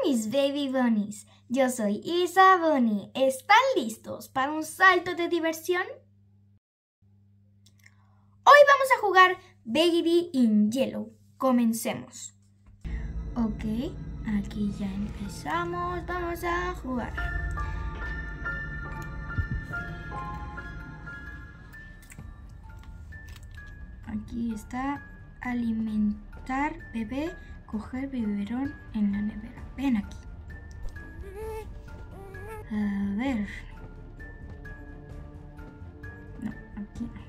mis baby bunnies, yo soy Isa Bunny. ¿Están listos para un salto de diversión? Hoy vamos a jugar Baby in Yellow. Comencemos. Ok, aquí ya empezamos. Vamos a jugar. Aquí está alimentar bebé, coger biberón en la nevera. Ven aquí. A ver. No, aquí no.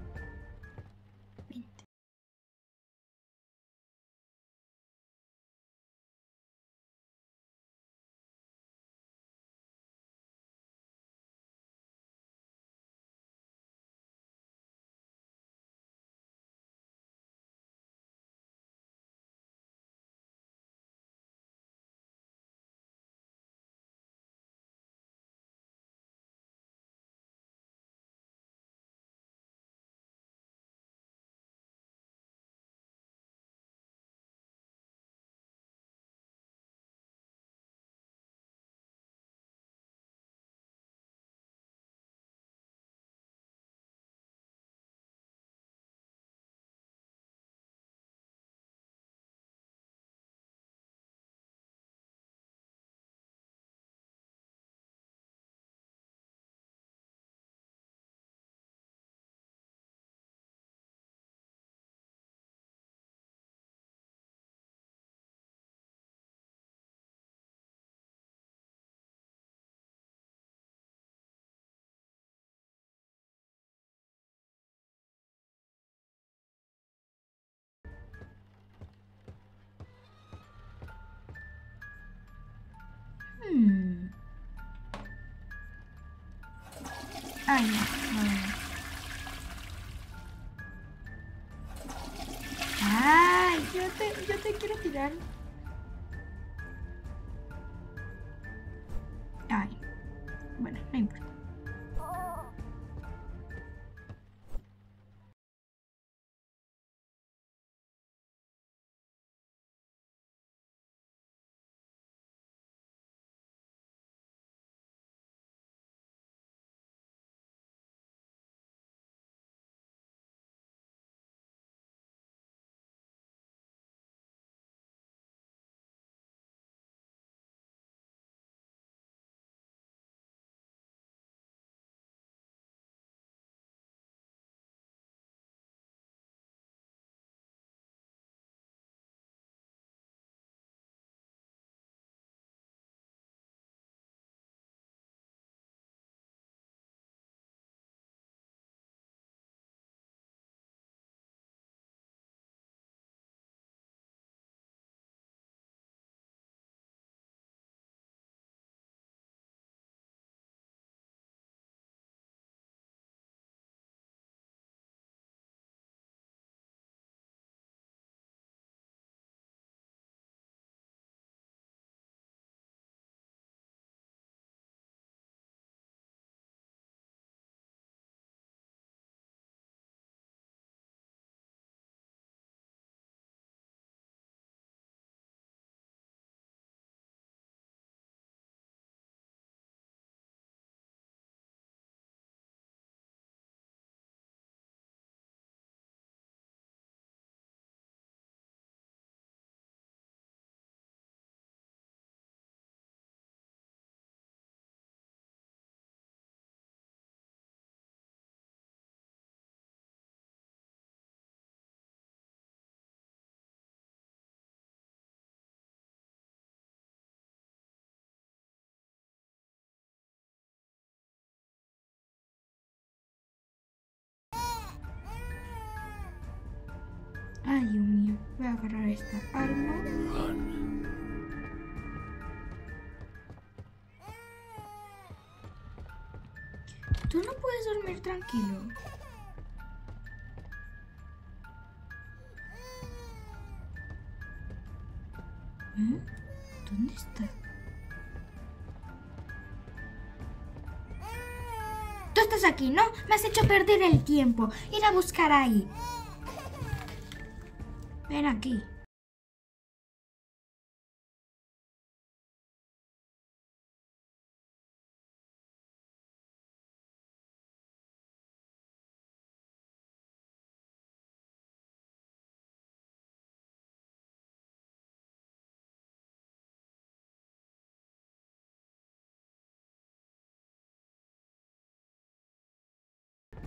Vente. Ay, no. Ay, yo te quiero tirar. Ay, bueno, no importa. Ay, Dios mío, voy a agarrar esta arma. Tú no puedes dormir tranquilo. ¿Dónde está? Tú estás aquí, ¿no? Me has hecho perder el tiempo. Ir a buscar ahí. Ven aquí.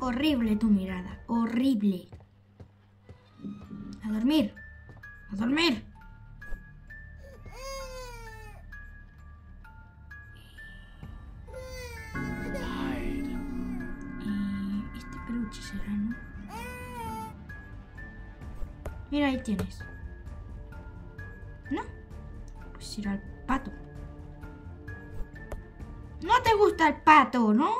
horrible tu mirada. Horrible. A dormir. A dormir. Este peluche será, ¿no? Mira, ahí tienes. ¿No? Pues ir al pato. No te gusta el pato, ¿no?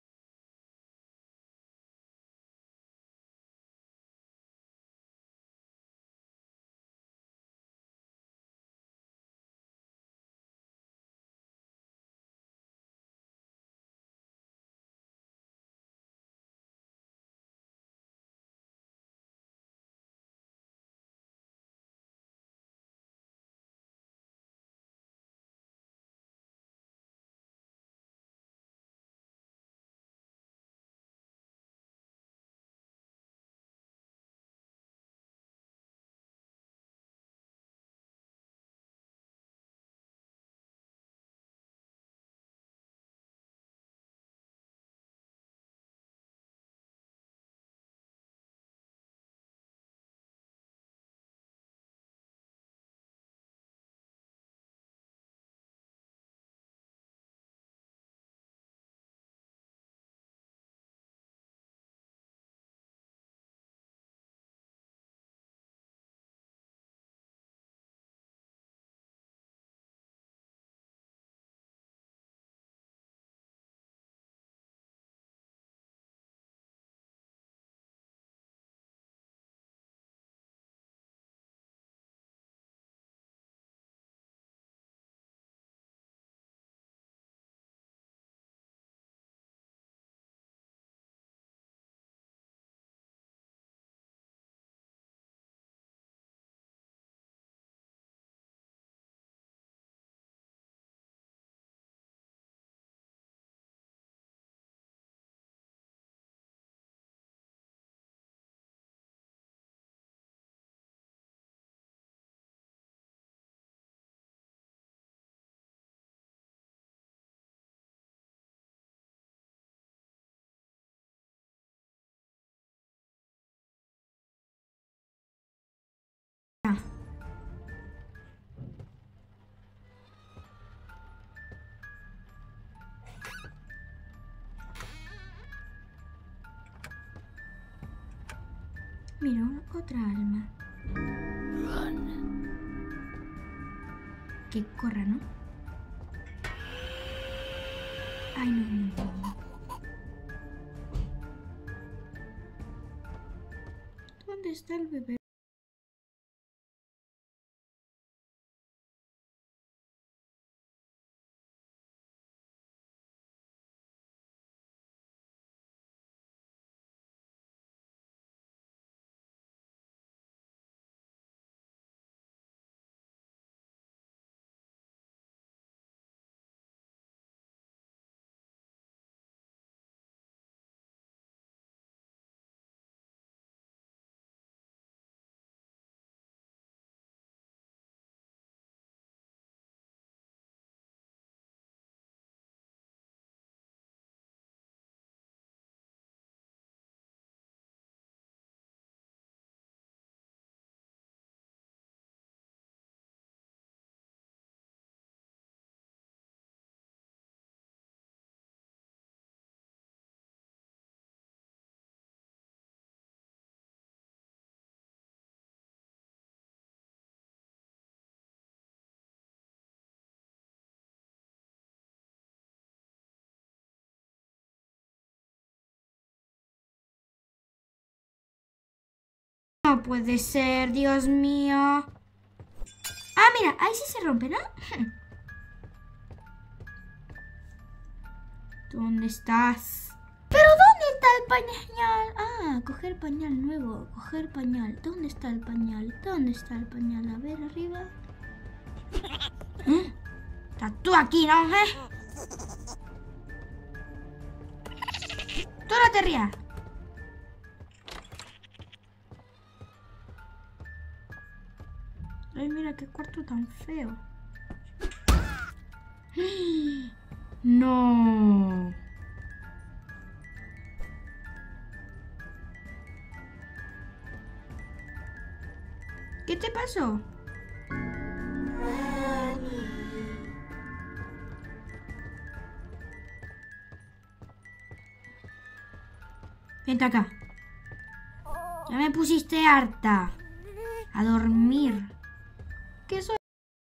Mira, otra alma. Que corra, ¿no? Ay, no. ¿Dónde está el bebé? No puede ser, Dios mío. Ah, mira, ahí sí se rompe, ¿no? ¿Dónde estás? ¿Pero dónde está el pañal? Ah, coger pañal nuevo, coger pañal. ¿Dónde está el pañal? ¿Dónde está el pañal? A ver, arriba. Estás tú aquí, ¿no? Tú no te rías. Ay, mira qué cuarto tan feo. No. te pasó? Vente acá. Ya me pusiste harta. A dormir. ¿Qué soy?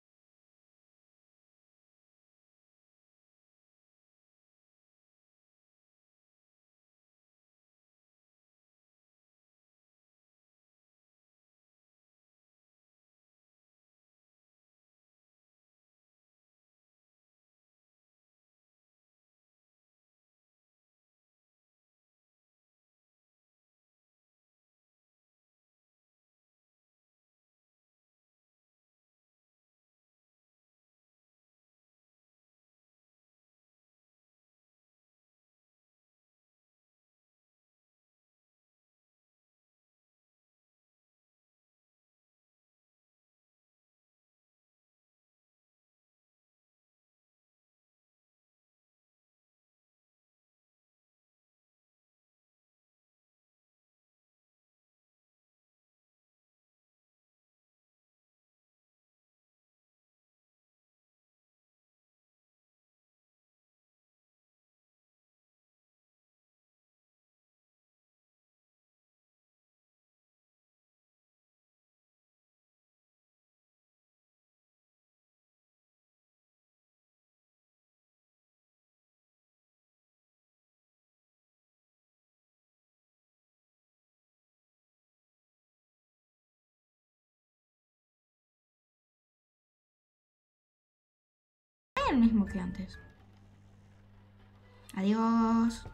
El mismo que antes. Adiós.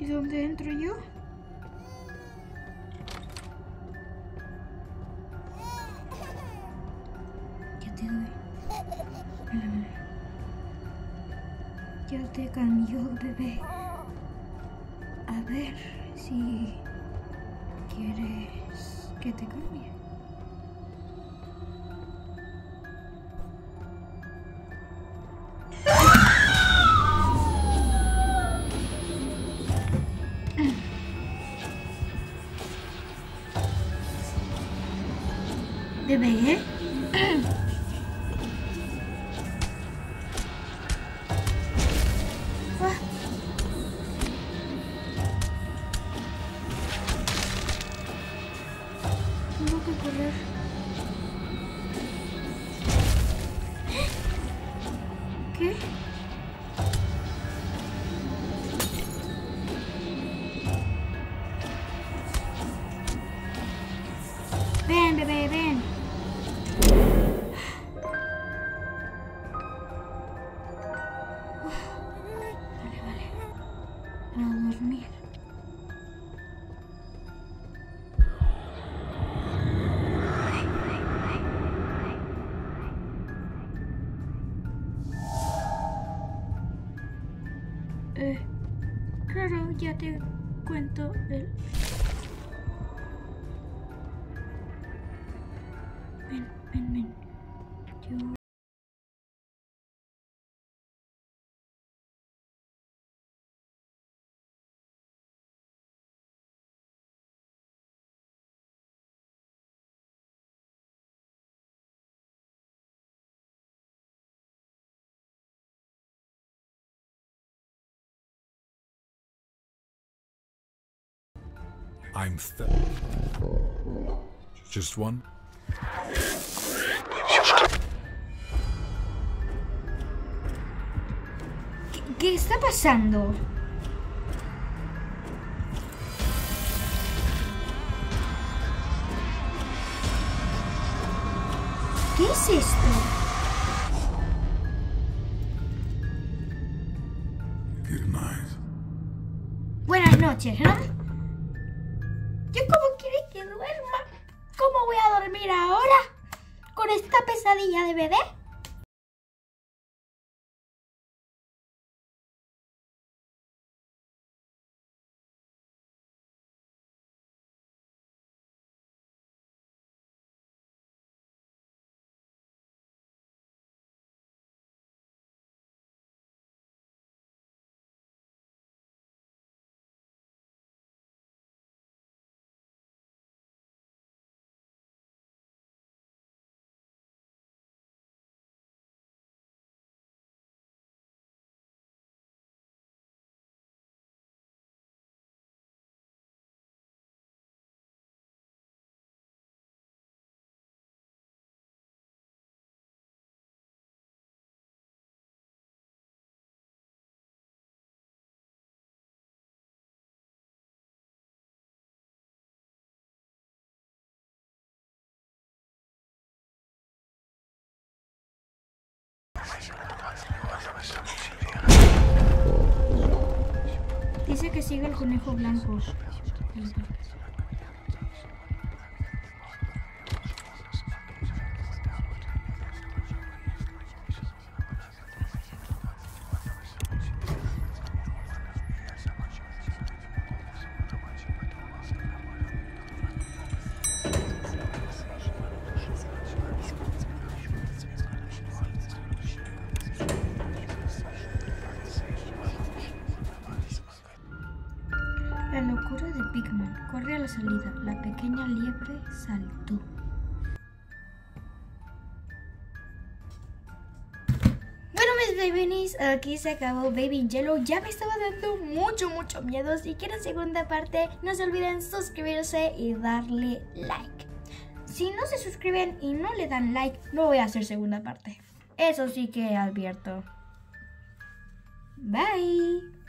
¿Y dónde entro yo? Ya te doy. Ya te cambió, bebé. A ver si quieres que te cambie. Bebé. Tengo que correr. ¿Qué? Ven, bebé, ven. Vale. Para dormir. Claro, ya te cuento el... Ven. Yo... I'm just one. ¿Qué está pasando? ¿Qué es esto? Good night. Buenas noches, ¿no? ¿Yo cómo quiere que duerma? ¿Cómo voy a dormir ahora? ¿Con esta pesadilla de bebé? Dice que sigue el conejo blanco. La locura de Pigman. Corre a la salida. La pequeña liebre saltó. Bueno, mis babies, aquí se acabó Baby in Yellow. Ya me estaba dando mucho miedo. Si quieren segunda parte, no se olviden suscribirse y darle like. Si no se suscriben y no le dan like, no voy a hacer segunda parte. Eso sí que advierto. Bye.